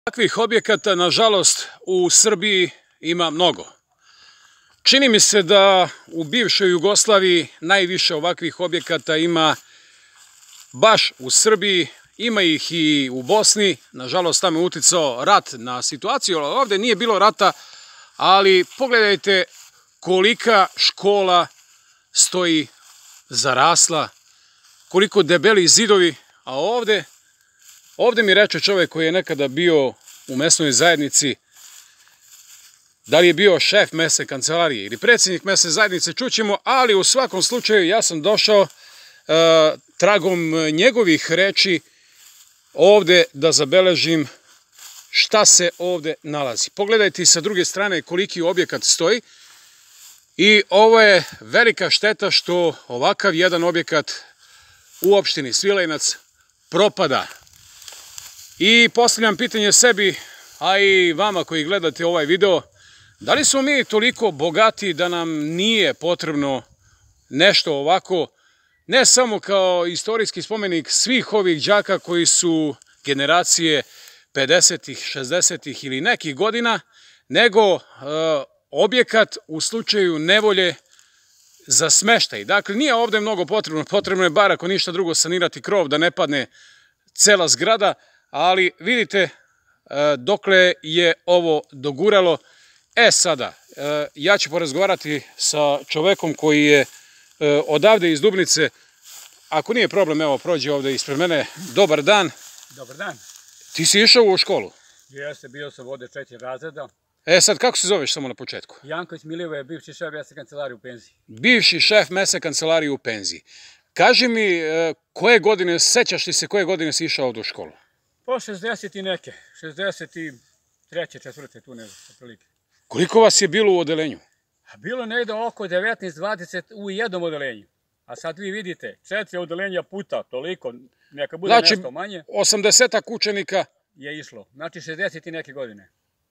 Takvih objekata, nažalost, u Srbiji ima mnogo. Čini mi se da u bivšoj Jugoslaviji najviše ovakvih objekata ima baš u Srbiji, ima ih i u Bosni. Nažalost, tamo je uticao rat na situaciju, ali ovde nije bilo rata, ali pogledajte kolika škola stoji zarasla, koliko debeli zidovi, a ovde mi reče čovek koji je nekada bio u mesnoj zajednici, da li je bio šef mesne kancelarije ili predsjednik mesne zajednice, čućemo, ali u svakom slučaju ja sam došao tragom njegovih reči ovde da zabeležim šta se ovde nalazi. Pogledajte sa druge strane koliki objekat stoji i ovo je velika šteta što ovakav jedan objekat u opštini Svilajnac propada. I postavljam pitanje sebi, a i vama koji gledate ovaj video, da li smo mi toliko bogati da nam nije potrebno nešto ovako, ne samo kao istorijski spomenik svih ovih đaka koji su generacije 50-ih, 60-ih ili nekih godina, nego objekat u slučaju nevolje za smeštaj. Dakle, nije ovde mnogo potrebno, potrebno je bar ako ništa drugo sanirati krov da ne padne cela zgrada, ali vidite dokle je ovo doguralo. Sada, ja ću porazgovarati sa čovekom koji je odavde iz Dubnice. Ako nije problem, evo, prođi ovde ispred mene. Dobar dan. Dobar dan. Ti si išao u školu? Jeste, bio sam ovde 4 razreda. Sad, kako se zoveš samo na početku? Janković Milivoje, bivši šef mesne kancelarije u penziji. Bivši šef mesne kancelarije u penziji. Kaži mi, koje godine, sećaš li se koje godine si išao ovde u školu? Po 60 i neke, 63. 4. tu nešto, otprilike. Koliko vas je bilo u odelenju? Bilo negde oko 19-20 u jednom odelenju. A sad vi vidite, 4 odelenja puta, toliko, neka bude nešto manje. Znači, 80-ak učenika je išlo, znači 60 i neke godine.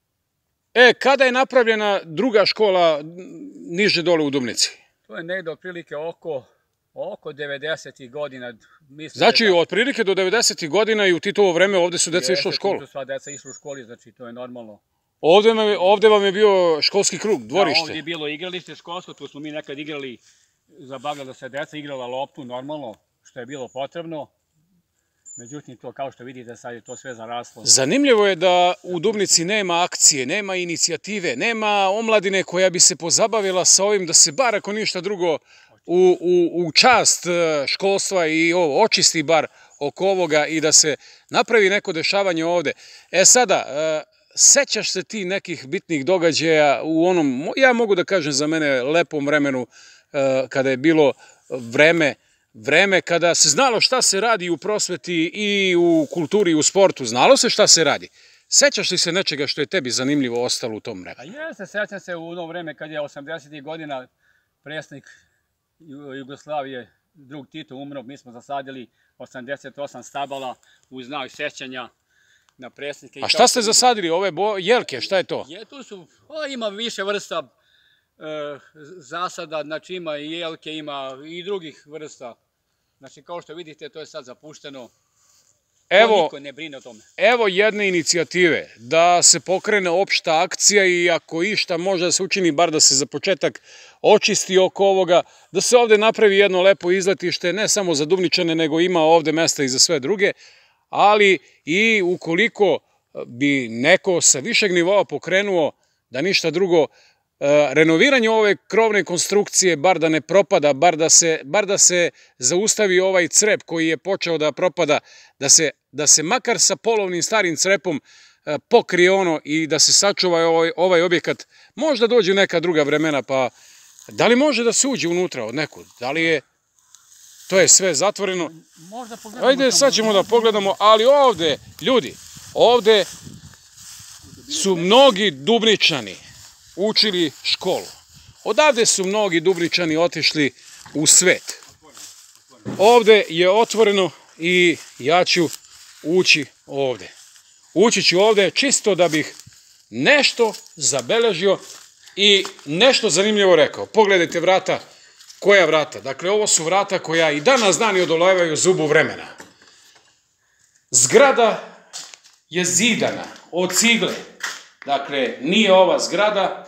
Kada je napravljena druga škola niže dole u Dubnici? To je negde otprilike oko 90. godina. Znači, otprilike do 90. godina i u Titovo vreme ovde su deca išla u školu? Jeste, sva deca išla u školi, znači to je normalno. Ovde vam je bio školski krug, dvorište? Da, ovde je bilo igralište školsko, tu smo mi nekad igrali, zabavljala se deca, igrala loptu, normalno, što je bilo potrebno. Međutim, to kao što vidite, sad je to sve zaraslo. Zanimljivo je da u Dubnici nema akcije, nema inicijative, nema omladine koja bi se pozabavila sa ovim da se bar ako ništa drugo u čast školstva i očisti bar oko ovoga i da se napravi neko dešavanje ovde. Sada, sećaš se ti nekih bitnih događaja u onom, ja mogu da kažem za mene, lepom vremenu kada je bilo vreme kada se znalo šta se radi u prosveti i u kulturi i u sportu, znalo se šta se radi. Sećaš li se nečega što je tebi zanimljivo ostalo u tom vremenu? Jeste, sećam se u ono vreme kad je 80. godina predsjednik Jugoslavije, drug Tito, umro, mi smo zasadili 88 stabala u znak sećanja na predsjednike. A šta ste zasadili? Ove jelke, šta je to? Tu su, ima više vrsta zasada, znači ima i jelke, ima i drugih vrsta. Znači, kao što vidite, to je sad zapušteno. Niko ne brine o tome. Evo jedne inicijative, da se pokrene opšta akcija i ako išta može da se učini, bar da se za početak očisti oko ovoga, da se ovde napravi jedno lepo izletište, ne samo za Dubničane, nego ima ovde mesta i za sve druge, ali i ukoliko bi neko sa višeg nivoa pokrenuo da ništa drugo, renoviranje ove krovne konstrukcije, bar da ne propada, bar da se zaustavi ovaj crep koji je počeo da propada, da se makar sa polovnim starim crepom pokrije ono i da se sačuva ovaj objekat, možda dođu neka druga vremena, pa da li može da se uđe unutra od nekud? Da li je, to je sve zatvoreno? Ajde, sad ćemo da pogledamo, ali ovde, ljudi, ovde su mnogi Dubničani učili školu. Odavde su mnogi Dubničani otišli u svet. Ovde je otvoreno i ja ću ući ovde. Ući ću ovde čisto da bih nešto zabeležio i nešto zanimljivo rekao. Pogledajte vrata. Koja vrata? Dakle, ovo su vrata koja i danas dani odolevaju zubu vremena. Zgrada je zidana od cigle. Dakle, nije ova zgrada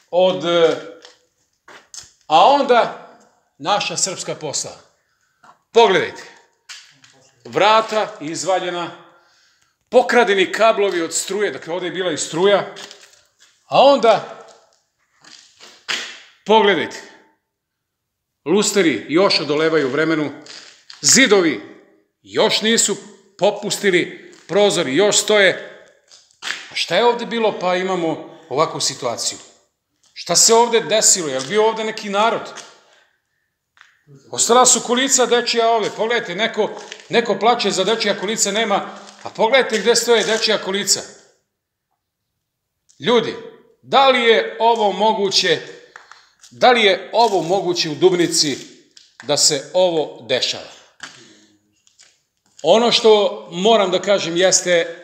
a onda naša srpska postava. Pogledajte. Vrata izvaljena, pokradeni kablovi od struje, dakle ovdje je bila i struja, a onda, pogledajte, lusteri još odolevaju vremenu, zidovi još nisu popustili, prozori još stoje. A šta je ovdje bilo pa imamo ovakvu situaciju? Šta se ovdje desilo? Je li bio ovdje neki narod? Ostala su kolica dečija ovdje. Pogledajte, neko plače za dečija kolica nema, a pogledajte gdje stoje dečija kolica. Ljudi, da li je ovo moguće u Dubnici da se ovo dešava? Ono što moram da kažem jeste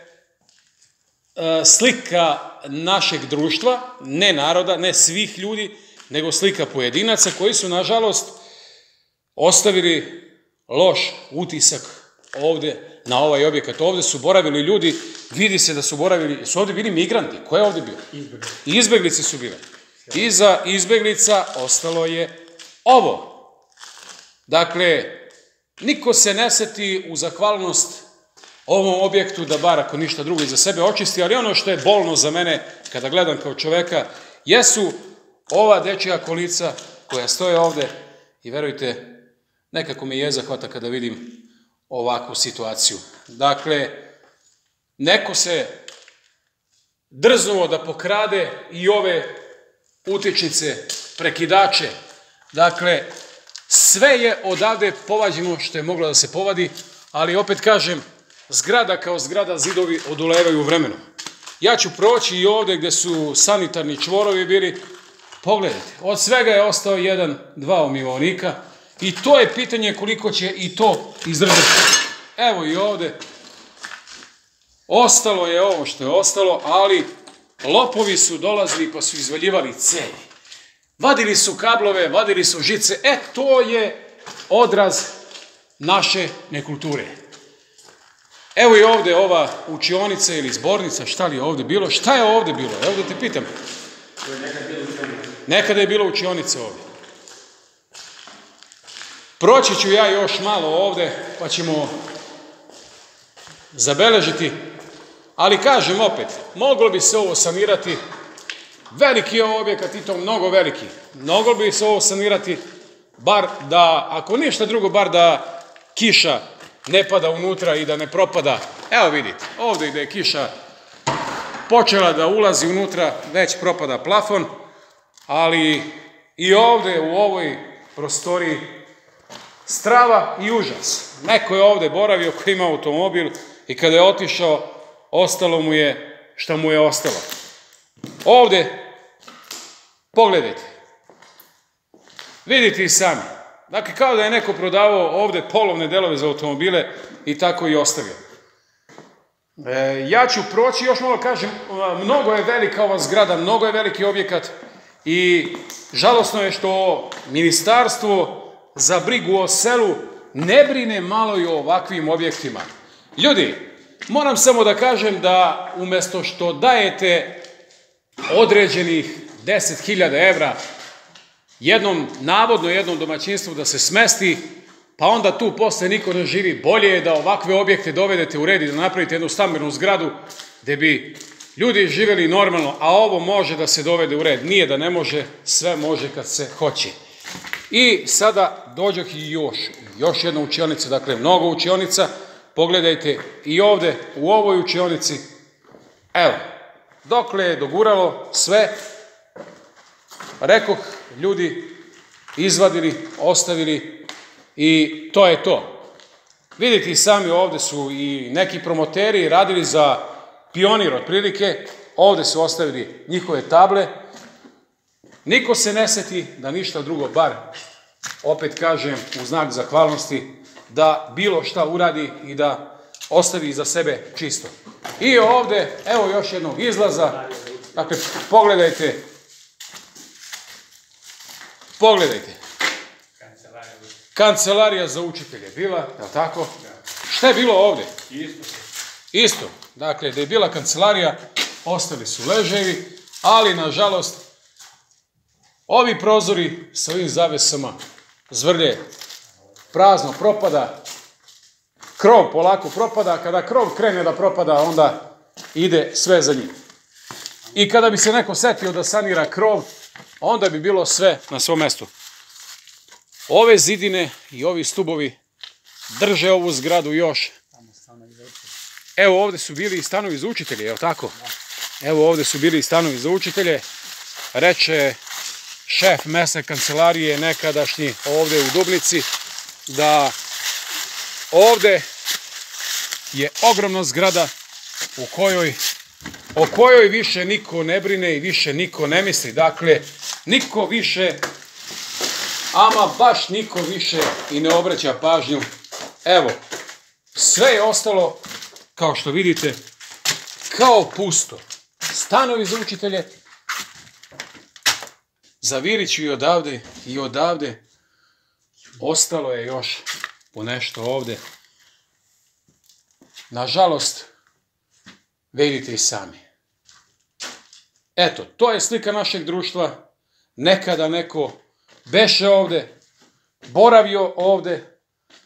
slika našeg društva, ne naroda, ne svih ljudi, nego slika pojedinaca koji su, nažalost, ostavili loš utisak ovdje na ovaj objekat. Ovdje su boravili ljudi, vidi se da su boravili, su ovdje bili migranti. Ko je ovdje bio? Izbeglice su bile. Iza izbeglica ostalo je ovo. Dakle, niko se ne seti u zahvalnost ovom objektu da bar ako ništa drugo iza sebe očisti, ali ono što je bolno za mene kada gledam kao čoveka jesu ova dečija kolica koja stoje ovdje i verujte, nekako me jeza hvata kada vidim ovakvu situaciju. Dakle, neko se drznuo da pokrade i ove utičnice, prekidače. Dakle, sve je odavde povađeno što je moglo da se povadi, ali opet kažem, zgrada kao zgrada, zidovi odolevaju vremenu. Ja ću proći i ovdje gdje su sanitarni čvorovi bili. Pogledajte, od svega je ostao 1-2 umivaonika i to je pitanje koliko će i to izdržati. Evo i ovdje. Ostalo je ovo što je ostalo, ali lopovi su dolazili pa su izvaljivali cevi. Vadili su kablove, vadili su žice. To je odraz naše nekulture. Evo i ovdje ova učionica ili zbornica, šta li je ovdje bilo? Šta je ovdje bilo? Evo da te pitam. Nekada je bilo učionica ovdje. Proći ću ja još malo ovdje, pa ćemo zabeležiti. Ali kažem opet, moglo bi se ovo sanirati. Veliki je objekat i to mnogo veliki. Moglo bi se ovo sanirati, bar da, ako ništa drugo, bar da kiša ne pada unutra i da ne propada. Evo vidite, ovdje gdje je kiša počela da ulazi unutra, već propada plafon, ali i ovdje u ovoj prostoriji strava i užas. Neko je ovdje boravio koji ima automobil i kada je otišao, ostalo mu je šta mu je ostalo. Ovdje, pogledajte, vidite i sami. Dakle, kao da je neko prodavao ovdje polovne delove za automobile i tako i ostavio. Ja ću proći, još malo kažem, mnogo je velika ova zgrada, mnogo je veliki objekat i žalosno je što Ministarstvo za brigu o selu ne brine malo i o ovakvim objektima. Ljudi, moram samo da kažem da umjesto što dajete određenih 10.000 evra navodno jednom domaćinstvu da se smesti, pa onda tu posle niko ne živi. Bolje je da ovakve objekte dovedete u red i da napravite jednu stambenu zgradu gde bi ljudi živjeli normalno, a ovo može da se dovede u red. Nije da ne može, sve može kad se hoće. I sada dođoh i još jedna učionica, dakle mnogo učionica. Pogledajte i ovdje u ovoj učionici. Evo, dokle je doguralo sve, rekoh, ljudi izvadili, ostavili i to je to. Vidite i sami, ovdje su i neki promoteri radili za Pionir otprilike, ovdje su ostavili njihove table. Niko se ne seti da ništa drugo, bar, opet kažem, u znak zahvalnosti, da bilo šta uradi i da ostavi iza sebe čisto. I ovdje, evo još jednog izlaza, dakle, pogledajte, kancelarija za učitelje bila, je li tako? Šta je bilo ovdje? Isto. Dakle, da je bila kancelarija, ostali su ležajevi, ali nažalost ovi prozori sa ovim zavesama zvrlje, prazno, propada, krov polako propada, kada krov krene da propada, onda ide sve za njim. I kada bi se neko setio da sanira krov, onda bi bilo sve na svom mestu. Ove zidine i ovi stubovi drže ovu zgradu još. Evo ovde su bili i stanovi za učitelje, evo tako? Evo ovde su bili i stanovi za učitelje. Reče šef mesne kancelarije nekadašnji ovde u Dubnici da ovde je ogromna zgrada o kojoj više niko ne brine i više niko ne misli. Dakle, niko više, ama baš niko više i ne obraća pažnju. Evo, sve je ostalo, kao što vidite, kao pusto. Stanovi za učitelje, za Viriću i odavde, ostalo je još po nešto ovde. Nažalost, vidite i sami. Eto, to je slika našeg društva. Nekada neko beše ovde, boravio ovde.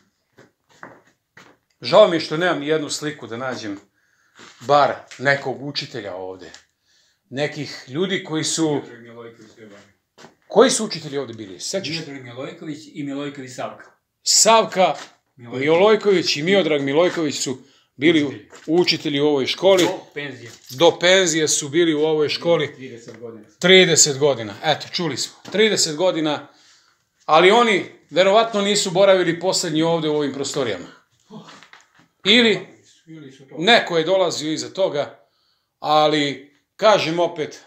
Žao mi je što nemam ni jednu sliku da nađem bar nekog učitelja ovde. Nekih ljudi koji su... Koji su učitelji ovde bili? Miodrag Milojković i Milojković Savka. Savka Milojković i Miodrag Milojković su bili učitelji u ovoj školi. Do penzije. Do penzije su bili u ovoj školi. 30 godina. 30 godina. Eto, čuli smo. 30 godina. Ali oni verovatno nisu boravili poslednji ovde u ovim prostorijama. Ili neko je dolazio iza toga, ali kažem opet,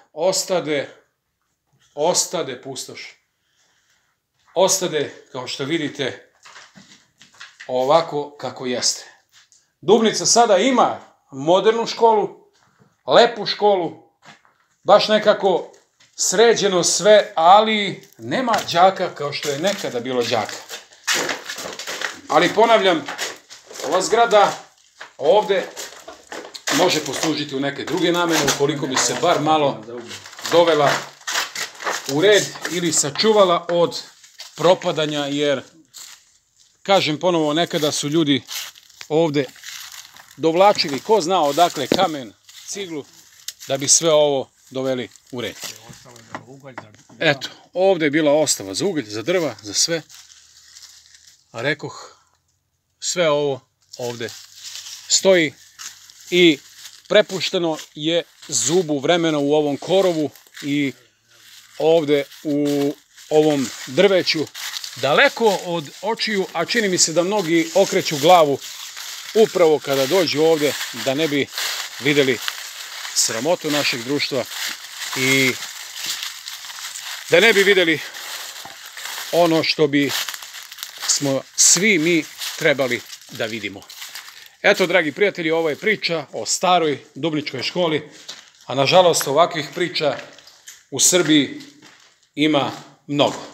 ostade pustoš. Ostade, kao što vidite, ovako kako jeste. Dubnica sada ima modernu školu, lepu školu, baš nekako sređeno sve, ali nema đaka kao što je nekada bilo đaka. Ali ponavljam, ova zgrada ovde može poslužiti u neke druge namene, ukoliko bi se bar malo dovela u red ili sačuvala od propadanja, jer, kažem ponovo, nekada su ljudi ovde dovlačili, ko zna odakle, kamen, ciglu, da bi sve ovo doveli u red. Eto, ovde je bila ostava za ugalj, za drva, za sve. A rekoh, sve ovo ovde stoji i prepušteno je zubu vremena u ovom korovu i ovde u ovom drveću, daleko od očiju, a čini mi se da mnogi okreću glavu upravo kada dođu ovde, da ne bi videli sramotu našeg društva i da ne bi videli ono što bi smo svi mi trebali da vidimo. Eto, dragi prijatelji, ovo je priča o staroj Dubničkoj školi, a nažalost ovakvih priča u Srbiji ima mnogo.